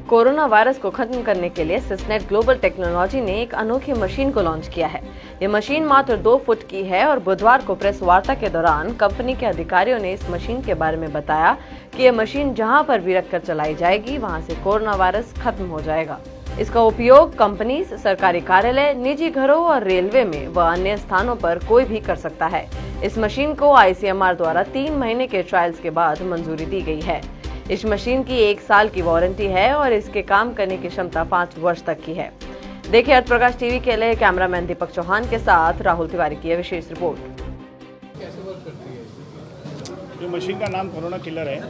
Corona virus को खत्म करने के लिए सिस्नेट ग्लोबल टेक्नोलॉजी ने एक अनोखी मशीन को लॉन्च किया है। ये मशीन मात्र 2 फुट की है और बुधवार को प्रेस वार्ता के दौरान कंपनी के अधिकारियों ने इस मशीन के बारे में बताया कि ये मशीन जहां पर भी रखकर चलाई जाएगी वहां से कोरोना वायरस खत्म हो जाएगा। इसका उपयोग कंपनी, सरकारी कार्यालय, निजी घरों और रेलवे में व अन्य स्थानों पर कोई भी कर सकता है। इस मशीन को ICMR द्वारा 3 महीने के ट्रायल्स के बाद मंजूरी दी गई है। इस मशीन की 1 साल की वारंटी है और इसके काम करने की क्षमता 5 वर्ष तक की है। देखिए अर्थ प्रकाश टीवी के लिए कैमरामैन दीपक चौहान के साथ राहुल तिवारी की विशेष रिपोर्ट। कैसे वर्क करती है ये मशीन का नाम कोरोना किलर है।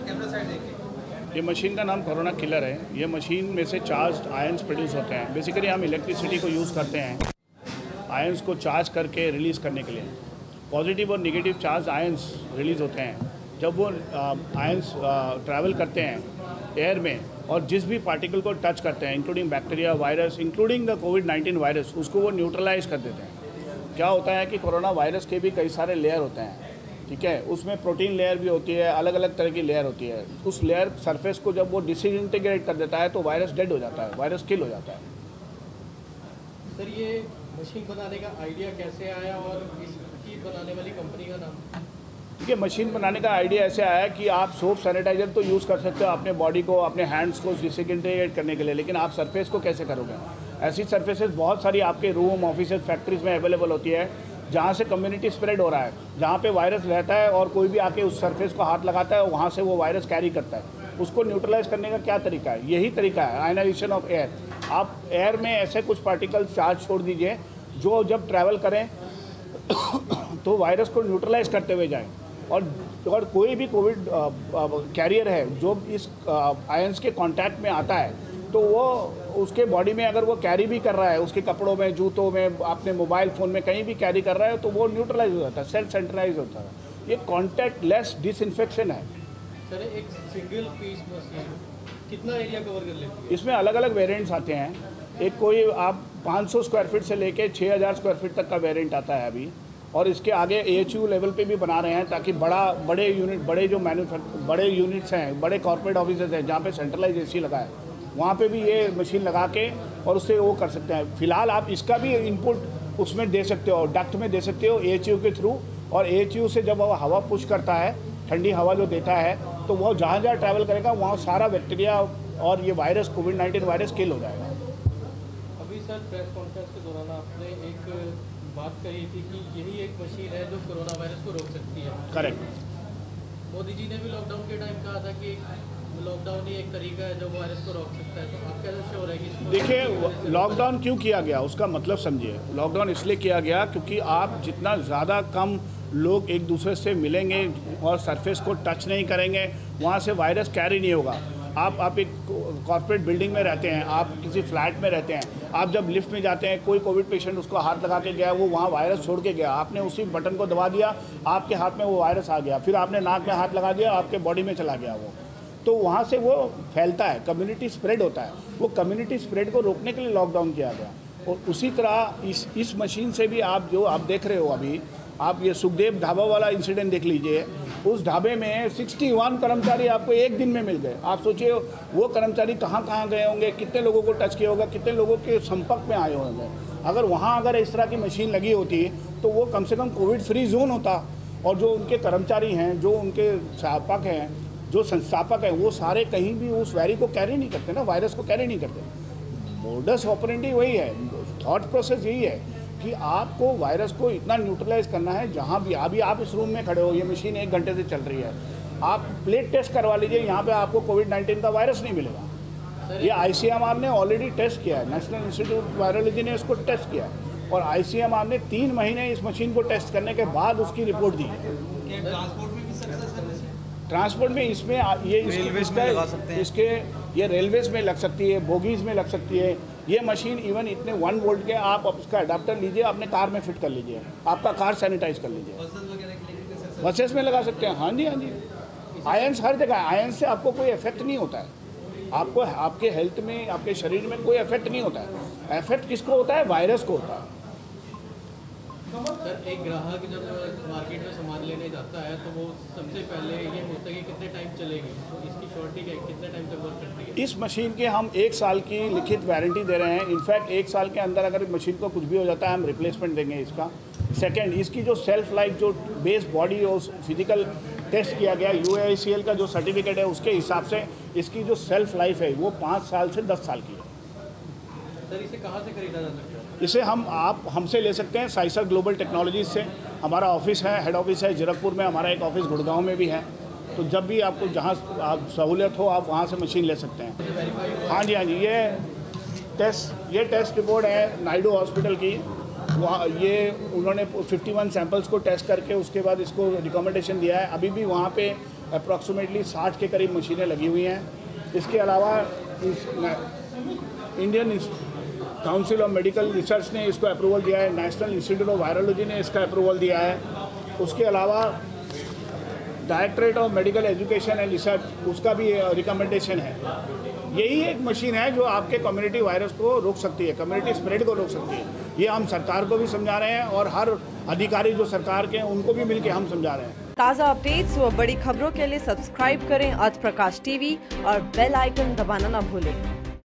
ये मशीन का नाम कोरोना किलर है। ये मशीन में से चार्ज आयंस प्रोड्यूस होते हैं। बेसिकली हम इलेक्ट्रिसिटी को यूज़ करते हैं आयंस को चार्ज करके रिलीज़ करने के लिए। पॉजिटिव और निगेटिव चार्ज आयंस रिलीज़ होते हैं जब वो आयंस ट्रैवल करते हैं एयर में और जिस भी पार्टिकल को टच करते हैं, including bacteria, virus, including the कोविड-19 वायरस, उसको वो न्यूट्रलाइज कर देते हैं। क्या होता है कि कोरोना वायरस के भी कई सारे लेयर होते हैं, ठीक है। उसमें प्रोटीन लेयर भी होती है, अलग अलग तरह की लेयर होती है। उस लेयर सरफेस को जब वो डिसइंटीग्रेट कर देता है तो वायरस डेड हो जाता है, वायरस किल हो जाता है। सर, ये मशीन बनाने का आइडिया कैसे आया और इसकी बनाने वाली कंपनी का नाम? देखिए, मशीन बनाने का आइडिया ऐसे आया कि आप सोप सैनिटाइजर तो यूज़ कर सकते हो अपने बॉडी को, अपने हैंड्स को डिसइंटीग्रेट करने के लिए, लेकिन आप सरफेस को कैसे करोगे? ऐसी सरफेसेस बहुत सारी आपके रूम, ऑफिस, फैक्ट्रीज में अवेलेबल होती है जहाँ से कम्युनिटी स्प्रेड हो रहा है, जहाँ पे वायरस रहता है और कोई भी आके उस सरफेस को हाथ लगाता है और वहाँ से वो वायरस कैरी करता है। उसको न्यूट्रलाइज करने का क्या तरीका है? यही तरीका है, आयनाइजेशन ऑफ एयर। आप एयर में ऐसे कुछ पार्टिकल चार्ज छोड़ दीजिए जो जब ट्रैवल करें तो वायरस को न्यूट्रलाइज करते हुए जाएं। और कोई भी कोविड कैरियर है जो इस आयंस के कांटेक्ट में आता है तो वो उसके बॉडी में अगर वो कैरी भी कर रहा है, उसके कपड़ों में, जूतों में, अपने मोबाइल फ़ोन में कहीं भी कैरी कर रहा है तो वो न्यूट्रलाइज हो जाता है, सेल्फ सेंट्रलाइज होता है। ये कॉन्टैक्ट लेस डिसइंफेक्शन है। सर, एक सिंगल पीस मशीन कितना एरिया कवर कर लेती है? इसमें अलग अलग वेरिएंट्स आते हैं। एक कोई आप 500 स्क्वायर फीट से लेके 6000 स्क्वायर फीट तक का वेरिएंट आता है अभी, और इसके आगे AHU लेवल पे भी बना रहे हैं ताकि बड़े यूनिट्स हैं, बड़े कॉर्पोरेट ऑफिसेज हैं जहाँ पे सेंट्रलाइज AC लगा है, वहाँ पे भी ये मशीन लगा के और उससे वो कर सकते हैं। फिलहाल आप इसका भी इनपुट उसमें दे सकते हो, डक्ट में दे सकते हो AHU के थ्रू, और AHU से जब वो हवा पुश करता है, ठंडी हवा जो देता है, तो वो जहाँ जहाँ ट्रैवल करेगा वहाँ सारा बैक्टीरिया और ये वायरस, कोविड-19 वायरस किल हो जाएगा। अभी सर प्रेस कॉन्फ्रेंस के दौरान आपने एक बात कही थी कि यही एक मशीन है जो कोरोना वायरस को रोक सकती है। करेक्ट। मोदी जी ने भी लॉकडाउन के टाइम कहा था कि लॉकडाउन ही एक तरीका है जो वायरस को रोक सकता है, तो आप कैसे श्योर है कि? देखिए, लॉकडाउन क्यों किया गया उसका मतलब समझिए। लॉकडाउन इसलिए किया गया क्योंकि आप जितना ज़्यादा कम लोग एक दूसरे से मिलेंगे और सरफेस को टच नहीं करेंगे, वहाँ से वायरस कैरी नहीं होगा। आप एक कॉर्पोरेट बिल्डिंग में रहते हैं, आप किसी फ्लैट में रहते हैं, आप जब लिफ्ट में जाते हैं, कोई कोविड पेशेंट उसको हाथ लगा के गया, वो वहाँ वायरस छोड़ के गया, आपने उसी बटन को दबा दिया, आपके हाथ में वो वायरस आ गया, फिर आपने नाक में हाथ लगा दिया, आपके बॉडी में चला गया वो, तो वहाँ से वो फैलता है, कम्युनिटी स्प्रेड होता है। वो कम्युनिटी स्प्रेड को रोकने के लिए लॉकडाउन किया गया। और उसी तरह इस मशीन से भी आप देख रहे हो अभी, आप ये सुखदेव ढाबा वाला इंसिडेंट देख लीजिए। उस ढाबे में 61 कर्मचारी आपको एक दिन में मिल गए। आप सोचिए वो कर्मचारी कहाँ कहाँ गए होंगे, कितने लोगों को टच किया होगा, कितने लोगों के संपर्क में आए होंगे। अगर इस तरह की मशीन लगी होती तो वो कम से कम कोविड फ्री जोन होता, और जो उनके कर्मचारी हैं, जो उनके स्थापक हैं, जो संस्थापक हैं, वो सारे कहीं भी उस वायरस को कैरी नहीं करते ना, वायरस को कैरी नहीं करते। मोडस ऑपरेंडी वही है, थॉट प्रोसेस यही है कि आपको वायरस को इतना न्यूट्रलाइज करना है। जहाँ भी अभी आप इस रूम में खड़े हो, ये मशीन 1 घंटे से चल रही है, आप प्लेट टेस्ट करवा लीजिए, यहाँ पे आपको कोविड-19 का वायरस नहीं मिलेगा। ये ICMR ने ऑलरेडी टेस्ट किया है, नेशनल इंस्टीट्यूट वायरोलॉजी ने इसको टेस्ट किया है, और ICMR ने 3 महीने इस मशीन को टेस्ट करने के बाद उसकी रिपोर्ट दी है। ट्रांसपोर्ट में इसमें इसके ये रेलवेज में लग सकती है, बोगीज में लग सकती है। ये मशीन इवन इतने 1 वोल्ट के आप उसका अडाप्टर लीजिए, अपने कार में फिट कर लीजिए, आपका कार सैनिटाइज कर लीजिए। बसेस में लगा सकते हैं। हाँ जी, हाँ जी। आयंस हर जगह, आयंस से आपको कोई इफेक्ट नहीं होता है। आपको आपके हेल्थ में, आपके शरीर में कोई इफेक्ट नहीं होता है। इफेक्ट किसको होता है? वायरस को होता है। सर, एक ग्राहक जब मार्केट में सामान लेने जाता है तो वो सबसे पहले ये होता है कि कितने टाइम चलेगी, तो इसकी श्योरिटी क्या है, कितने टाइम तक वर्क करती है? इस मशीन के हम 1 साल की लिखित वारंटी दे रहे हैं। इनफैक्ट 1 साल के अंदर अगर मशीन को कुछ भी हो जाता है हम रिप्लेसमेंट देंगे इसका। सेकंड, इसकी जो सेल्फ लाइफ, जो बेस बॉडी और फिजिकल टेस्ट किया गया UACL का जो सर्टिफिकेट है उसके हिसाब से इसकी जो सेल्फ लाइफ है वो 5 साल से 10 साल की है। सर, इसे कहाँ से खरीदा जा सकता है? इसे आप हमसे ले सकते हैं साइसर ग्लोबल टेक्नोलॉजीज से। हमारा ऑफिस है, हेड ऑफिस है जीरकपुर में, हमारा एक ऑफिस गुड़गांव में भी है। तो जब भी आपको जहाँ आप सहूलियत हो आप वहाँ से मशीन ले सकते हैं। हाँ जी, ये टेस्ट रिपोर्ट है नायडू हॉस्पिटल की। वहाँ ये उन्होंने 51 सैंपल्स को टेस्ट करके उसके बाद इसको रिकमेंडेशन दिया है। अभी भी वहाँ पे अप्रॉक्सीमेटली 60 के करीब मशीनें लगी हुई हैं। इसके अलावा Indian council of medical research ने इसको अप्रूवल दिया है, नेशनल इंस्टीट्यूट ऑफ वायरोलॉजी ने इसका अप्रूवल दिया है। उसके अलावा directorate of medical education and research उसका भी रिकमेंडेशन है। यही एक मशीन है जो आपके कम्युनिटी वायरस को रोक सकती है, कम्युनिटी स्प्रेड को रोक सकती है। ये हम सरकार को भी समझा रहे हैं और हर अधिकारी जो सरकार के हैं उनको भी मिलकर हम समझा रहे हैं। ताज़ा अपडेट्स व बड़ी खबरों के लिए सब्सक्राइब करें आज प्रकाश टीवी और बेल आइकन दबाना न भूलें।